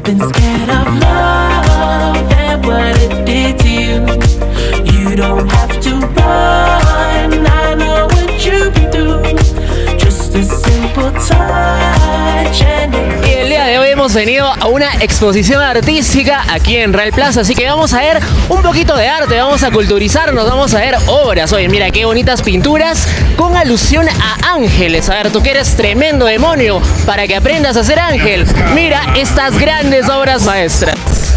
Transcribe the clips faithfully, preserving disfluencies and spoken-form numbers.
been scared of love and what it did to you. You don't have to run, I know what you've been through. Just a simple touch and it. Y el día de hoy hemos venido a una exposición artística aquí en Real Plaza, así que vamos a ver un poquito de arte, vamos a culturizarnos, vamos a ver obras. Oye, mira qué bonitas pinturas con alusión a ángeles. A ver, tú que eres tremendo demonio, para que aprendas a ser ángel, mira estas grandes obras maestras.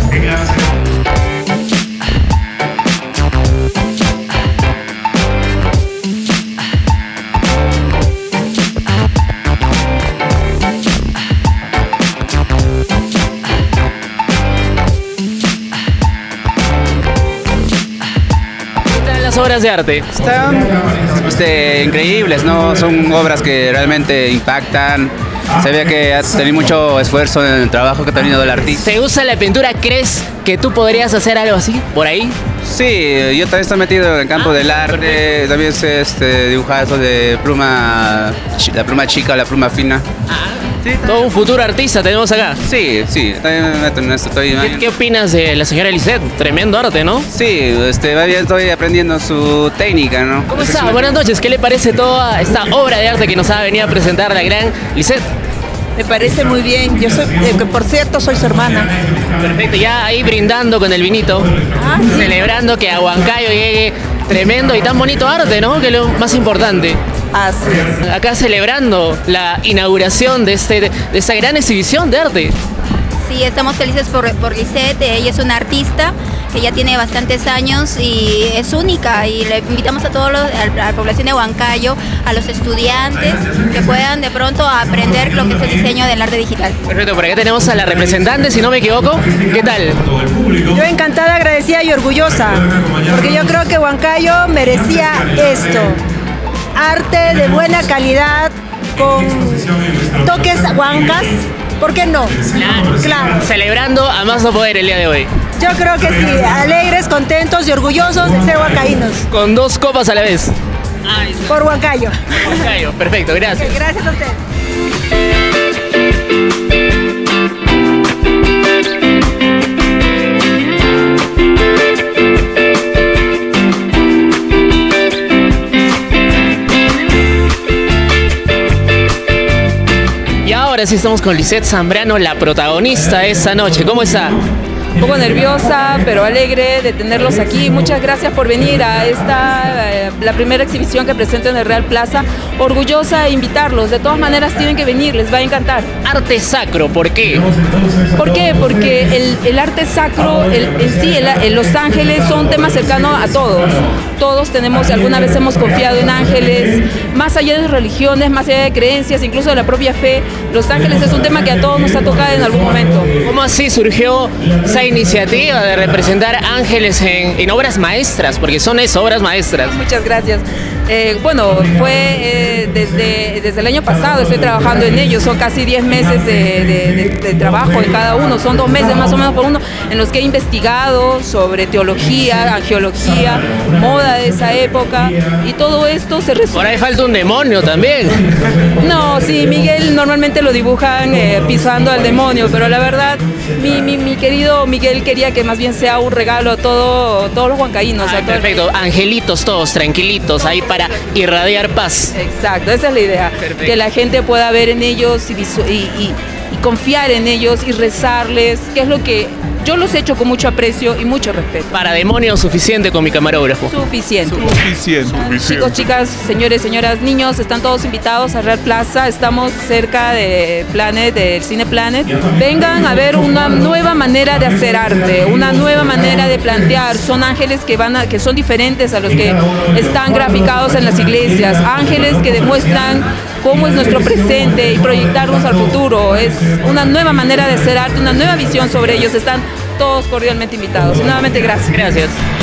Obras de arte están este, increíbles, ¿no? Son obras que realmente impactan. Se ve que ha tenido mucho esfuerzo en el trabajo que ha tenido el artista. ¿Te gusta la pintura? ¿Crees que tú podrías hacer algo así por ahí? Sí, yo también estoy metido en el campo ah, del arte. Perfecto. También sé este, dibujar eso de pluma, la pluma chica o la pluma fina. Ah. Sí, todo un futuro artista tenemos acá. Sí, sí, también me meto en esto. Estoy ¿Qué, ¿Qué opinas de la señora Lisette? Tremendo arte, ¿no? Sí, este, va bien, estoy aprendiendo su técnica, ¿no? ¿Cómo está? Buenas noches, ¿qué le parece toda esta obra de arte que nos ha venido a presentar la gran Lisette? Me parece muy bien, yo soy, eh, que por cierto soy su hermana. Perfecto, ya ahí brindando con el vinito, ah, sí. Celebrando que a Huancayo llegue tremendo y tan bonito arte, ¿no? Que es lo más importante. Así es. Acá celebrando la inauguración de, este, de, de esta gran exhibición de arte. Sí, estamos felices por, por Lisette, ella es una artista que ya tiene bastantes años y es única, y le invitamos a todos los, a la población de Huancayo, a los estudiantes, que puedan de pronto aprender lo que es el diseño del arte digital. Perfecto, por acá tenemos a la representante, si no me equivoco. ¿Qué tal? Yo encantada, agradecida y orgullosa, porque yo creo que Huancayo merecía esto. Arte de buena calidad, con toques huancas, ¿por qué no? Claro, claro. Celebrando a más no poder el día de hoy. Yo creo que sí, alegres, contentos y orgullosos de ser huancaínos. Con dos copas a la vez. Por Huancayo. Huancayo, perfecto, gracias. Okay, gracias a usted. Ahora sí estamos con Lisette Zambrano, la protagonista de esta noche. ¿Cómo está? Un poco nerviosa, pero alegre de tenerlos aquí. Muchas gracias por venir a esta, eh, la primera exhibición que presento en el Real Plaza. Orgullosa de invitarlos. De todas maneras tienen que venir, les va a encantar. Arte sacro, ¿por qué? ¿Por qué? Porque el, el arte sacro, el, en sí, el, el, los ángeles son temas cercanos a todos. Todos tenemos, alguna vez hemos confiado en ángeles, más allá de religiones, más allá de creencias, incluso de la propia fe. Los ángeles es un tema que a todos nos ha tocado en algún momento. ¿Cómo así surgió esa iniciativa de representar ángeles en, en obras maestras? Porque son eso, obras maestras. Muchas gracias. Eh, bueno, fue eh, desde, desde el año pasado estoy trabajando en ello, son casi diez meses de, de, de, de trabajo en cada uno, son dos meses más o menos por uno, en los que he investigado sobre teología, angiología, moda de esa época, y todo esto se resume. Por ahí falta un demonio también. No, sí, Miguel normalmente lo dibujan eh, pisando al demonio, pero la verdad, mi, mi, mi querido Miguel quería que más bien sea un regalo a todo, todos los huancaínos. Ah, perfecto, angelitos todos, tranquilitos, ahí para irradiar paz. Exacto, esa es la idea. Perfecto. Que la gente pueda ver en ellos y, y, y, y confiar en ellos y rezarles, que es lo que yo los he hecho con mucho aprecio y mucho respeto. Para demonio suficiente con mi camarógrafo. Suficiente. Suficiente. Suficiente. Chicos, chicas, señores, señoras, niños, están todos invitados a Real Plaza. Estamos cerca de Planet, del Cine Planet. Vengan a ver una nueva manera de hacer arte, una nueva manera de plantear. Son ángeles que van a, que son diferentes a los que están graficados en las iglesias. Ángeles que demuestran cómo es nuestro presente y proyectarnos al futuro. Es una nueva manera de hacer arte, una nueva visión sobre ellos. Están todos cordialmente invitados. Y nuevamente, gracias. Gracias.